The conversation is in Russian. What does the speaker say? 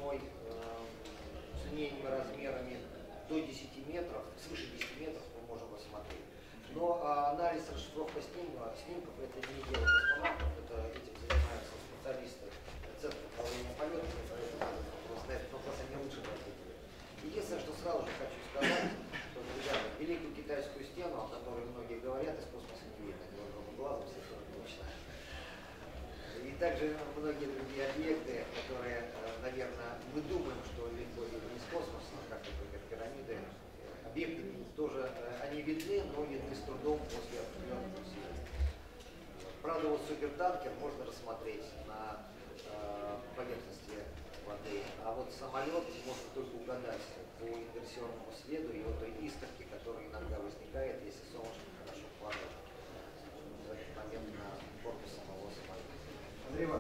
глубиной, с линейными размерами до 10 метров, свыше 10 метров мы можем рассмотреть. Но анализ, расшифровка снимков это не дело космонавтов, этим занимаются специалисты Центра управления полетами, поэтому просто на этот вопрос они лучше ответили. Единственное, что сразу же хочу сказать, что, ребята, Великую Китайскую стену, о которой многие говорят, из космоса не видно невооруженным глазом, совершенно точно. И также многие другие объекты, которые, наверное, мы думаем, что легко видны из космоса, как, например, пирамиды, объекты тоже, они видны, но видны с трудом после определенных усилий. Правда, вот супертанкер можно рассмотреть на поверхности воды, а вот самолет можно только угадать по инверсионному следу и вот той искорке, которая иногда